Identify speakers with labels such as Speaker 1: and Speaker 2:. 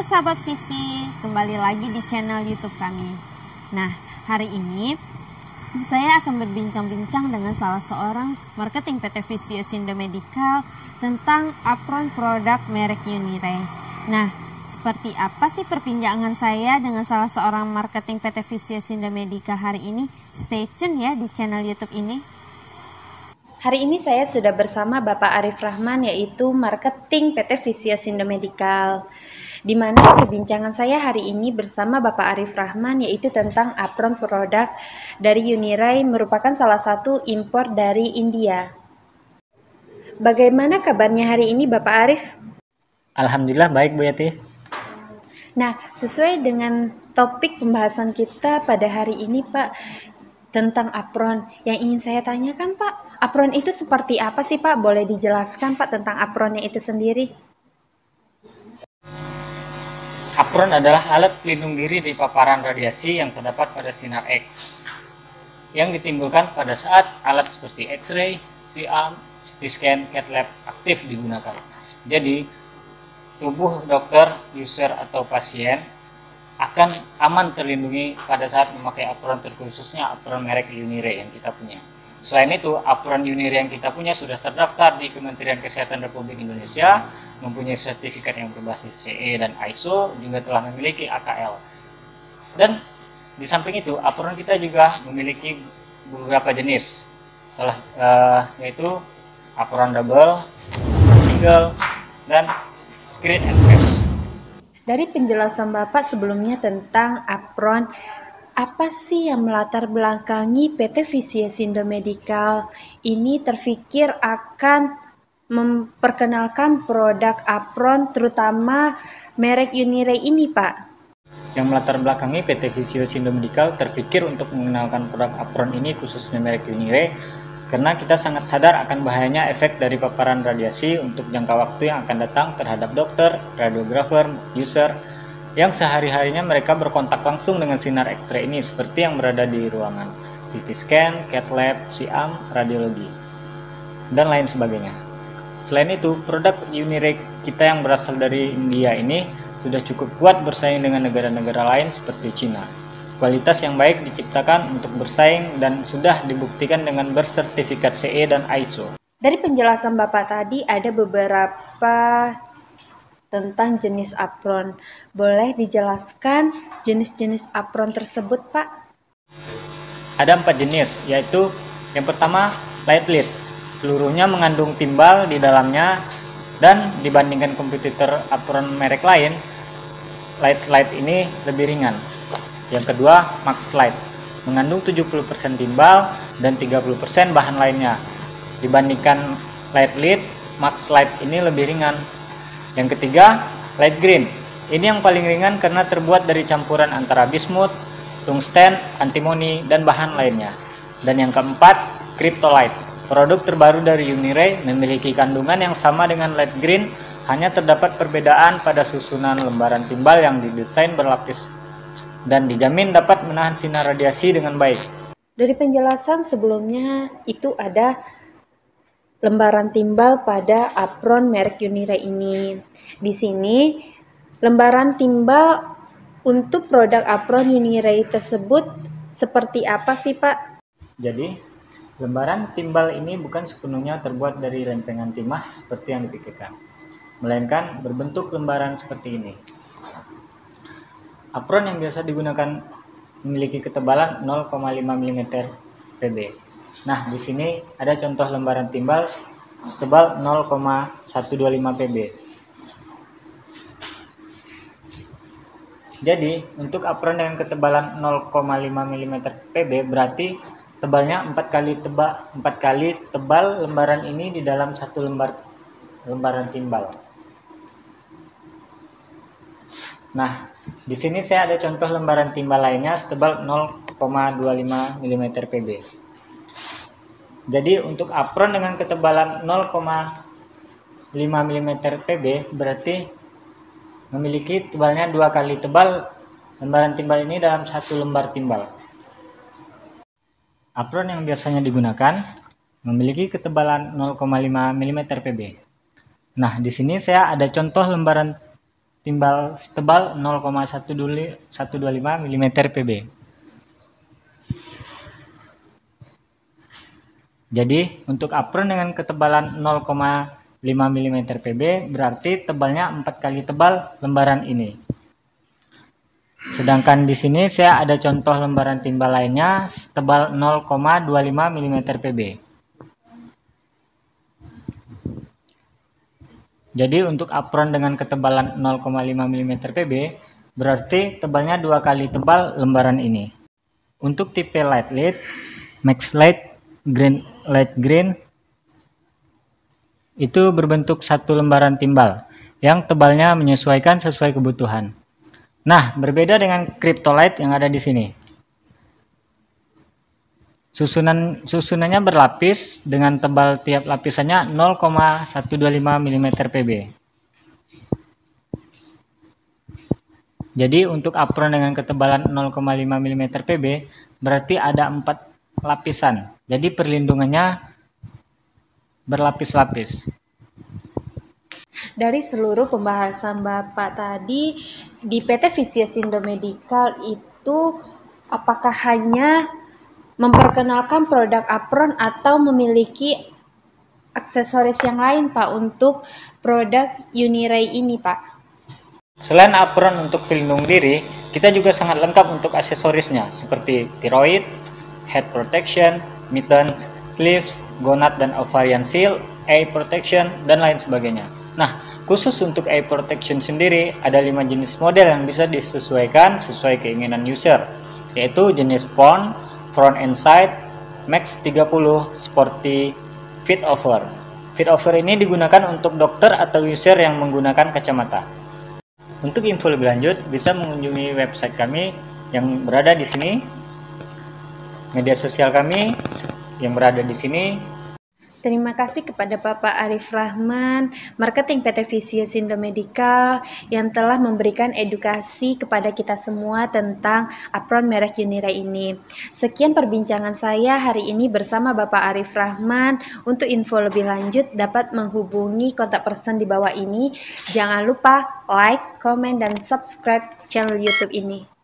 Speaker 1: sahabat visi, kembali lagi di channel YouTube kami. Nah, hari ini saya akan berbincang-bincang dengan salah seorang marketing PT Visius Indo Medical tentang apron produk merek Unire. Nah, seperti apa sih perbincangan saya dengan salah seorang marketing PT Visius Indo Medical hari ini? Stay tune ya di channel YouTube ini. Hari ini saya sudah bersama Bapak Arif Rahman, yaitu marketing PT Visius Indo Medical. Di mana perbincangan saya hari ini bersama Bapak Arif Rahman yaitu tentang apron produk dari Unire, merupakan salah satu impor dari India. Bagaimana kabarnya hari ini Bapak Arif?
Speaker 2: Alhamdulillah baik Bu Yati.
Speaker 1: Nah, sesuai dengan topik pembahasan kita pada hari ini Pak, tentang apron, yang ingin saya tanyakan Pak, apron itu seperti apa sih Pak? Boleh dijelaskan Pak tentang apronnya itu sendiri?
Speaker 2: Apron adalah alat pelindung diri dari paparan radiasi yang terdapat pada sinar X yang ditimbulkan pada saat alat seperti X-ray, C-arm, CT scan, cath lab aktif digunakan. Jadi, tubuh dokter, user, atau pasien akan aman terlindungi pada saat memakai apron, terkhususnya apron merek Unire yang kita punya. Selain itu, apron Unire yang kita punya sudah terdaftar di Kementerian Kesehatan Republik Indonesia, mempunyai sertifikat yang berbasis CE dan ISO, juga telah memiliki AKL. Dan di samping itu, apron kita juga memiliki beberapa jenis, yaitu apron double, single, dan screen and patch.
Speaker 1: Dari penjelasan Bapak sebelumnya tentang apron, apa sih yang melatar belakangi PT Visius Indo Medical ini terfikir akan memperkenalkan produk apron, terutama merek Unire ini Pak?
Speaker 2: Yang melatar belakangi PT Visius Indo Medical terfikir untuk mengenalkan produk apron ini khususnya merek Unire, karena kita sangat sadar akan bahayanya efek dari paparan radiasi untuk jangka waktu yang akan datang terhadap dokter, radiografer, user, yang sehari-harinya mereka berkontak langsung dengan sinar X-ray ini, seperti yang berada di ruangan CT scan, cath lab, C-arm, radiologi, dan lain sebagainya. Selain itu, produk Unire kita yang berasal dari India ini sudah cukup kuat bersaing dengan negara-negara lain seperti Cina. Kualitas yang baik diciptakan untuk bersaing dan sudah dibuktikan dengan bersertifikat CE dan ISO.
Speaker 1: Dari penjelasan Bapak tadi ada beberapa tentang jenis apron. Boleh dijelaskan jenis-jenis apron tersebut Pak?
Speaker 2: Ada 4 jenis, yaitu yang pertama light lead. Seluruhnya mengandung timbal di dalamnya, dan dibandingkan kompetitor apron merek lain, light ini lebih ringan. Yang kedua, max light, mengandung 70% timbal dan 30% bahan lainnya. Dibandingkan light lead, max light ini lebih ringan. Yang ketiga, light green. Ini yang paling ringan karena terbuat dari campuran antara bismut, tungsten, antimoni, dan bahan lainnya. Dan yang keempat, cryptolite. Produk terbaru dari Unire memiliki kandungan yang sama dengan light green, hanya terdapat perbedaan pada susunan lembaran timbal yang didesain berlapis dan dijamin dapat menahan sinar radiasi dengan baik.
Speaker 1: Dari penjelasan sebelumnya itu ada lembaran timbal pada apron merek Unire ini. Di sini lembaran timbal untuk produk apron Unire tersebut seperti apa sih Pak?
Speaker 2: Jadi, lembaran timbal ini bukan sepenuhnya terbuat dari lempengan timah seperti yang dipikirkan, melainkan berbentuk lembaran seperti ini. Apron yang biasa digunakan memiliki ketebalan 0,5 mm Pb. Nah, di sini ada contoh lembaran timbal setebal 0,125 Pb. Jadi, untuk apron dengan ketebalan 0,5 mm Pb berarti tebalnya 4 kali tebal lembaran ini di dalam satu lembaran timbal. Nah, di sini saya ada contoh lembaran timbal lainnya setebal 0,25 mm Pb. Jadi untuk apron dengan ketebalan 0,5 mm Pb berarti memiliki tebalnya 2 kali tebal lembaran timbal ini dalam satu lembar timbal. Apron yang biasanya digunakan memiliki ketebalan 0,5 mm Pb. Nah, di sini saya ada contoh lembaran timbal setebal 0,125 mm Pb. Jadi untuk apron dengan ketebalan 0,5 mm Pb berarti tebalnya 4 kali tebal lembaran ini. Sedangkan di sini saya ada contoh lembaran timbal lainnya setebal 0,25 mm Pb. Jadi untuk apron dengan ketebalan 0,5 mm Pb berarti tebalnya 2 kali tebal lembaran ini. Untuk tipe light lead, max light, light green itu berbentuk satu lembaran timbal yang tebalnya menyesuaikan sesuai kebutuhan. Nah, berbeda dengan cryptolite yang ada di sini. Susunannya berlapis dengan tebal tiap lapisannya 0,125 mm Pb. Jadi untuk apron dengan ketebalan 0,5 mm Pb berarti ada 4 lapisan. Jadi perlindungannya berlapis-lapis.
Speaker 1: Dari seluruh pembahasan Bapak tadi di PT Vicious Indomedical itu apakah hanya memperkenalkan produk apron atau memiliki aksesoris yang lain Pak untuk produk Uniray ini Pak?
Speaker 2: Selain apron untuk pelindung diri, kita juga sangat lengkap untuk aksesorisnya seperti tiroid, head protection, mittens, sleeves, gonad dan ovarian seal, eye protection, dan lain sebagainya. Nah, khusus untuk eye protection sendiri, ada 5 jenis model yang bisa disesuaikan sesuai keinginan user, yaitu jenis front and side, max 30, sporty, fit over. Fit over ini digunakan untuk dokter atau user yang menggunakan kacamata. Untuk info lebih lanjut, bisa mengunjungi website kami yang berada di sini, media sosial kami yang berada di sini.
Speaker 1: Terima kasih kepada Bapak Arif Rahman, marketing PT Vicious Indomedical yang telah memberikan edukasi kepada kita semua tentang apron merek Uniray ini. Sekian perbincangan saya hari ini bersama Bapak Arif Rahman. Untuk info lebih lanjut dapat menghubungi kontak person di bawah ini. Jangan lupa like, komen, dan subscribe channel YouTube ini.